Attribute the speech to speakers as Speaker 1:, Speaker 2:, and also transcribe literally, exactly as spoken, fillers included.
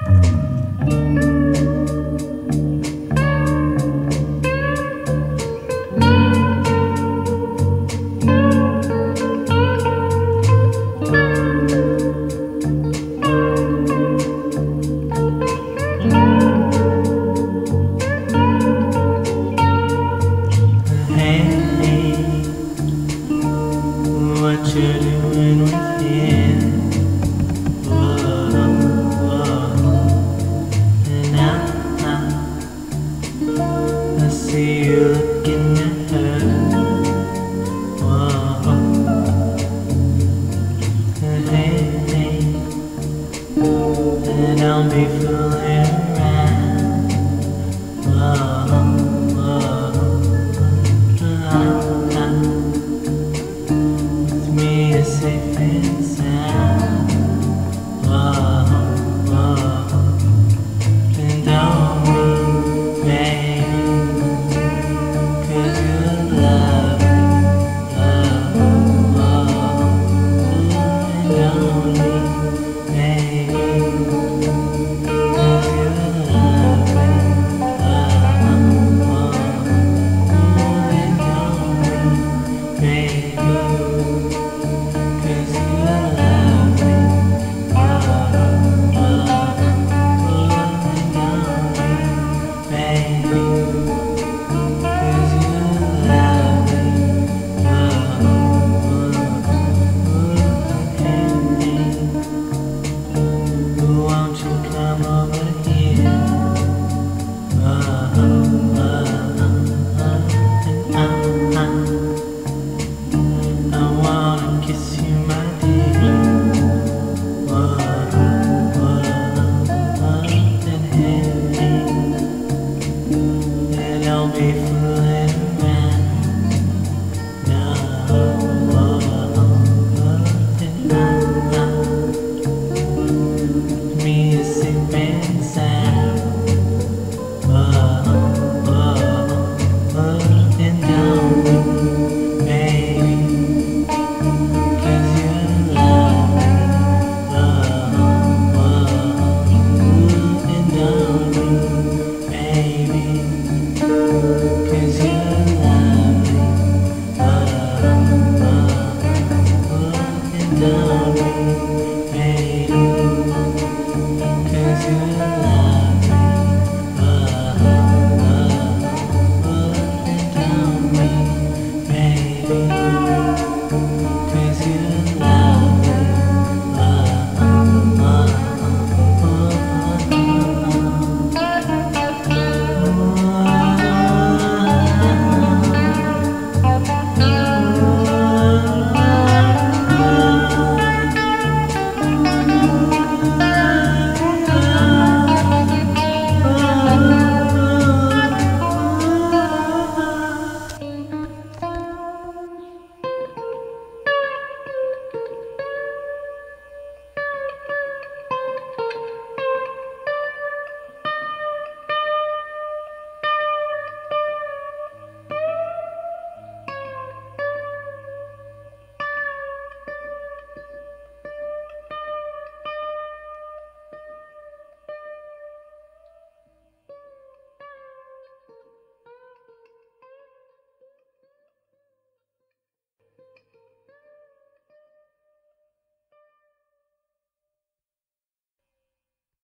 Speaker 1: You're doing within. Whoa, whoa. And now I see you looking at her. Whoa. Hey, hey. And I'll be fooling around. Whoa, whoa. Safe and sound. Whoa, whoa. And don't be baby, 'cause you're lovely, love, whoa. And don't be baby, 'cause you're lovely, love, whoa. And don't be baby, don't be fooling around. No, and I, me is safe and sound. Whoa, whoa, and don't be baby, 'cause you're lovely. Whoa, whoa, and don't be baby, 'cause you're lovely, oh, oh, oh, and don't be baby, 'cause you're lovely.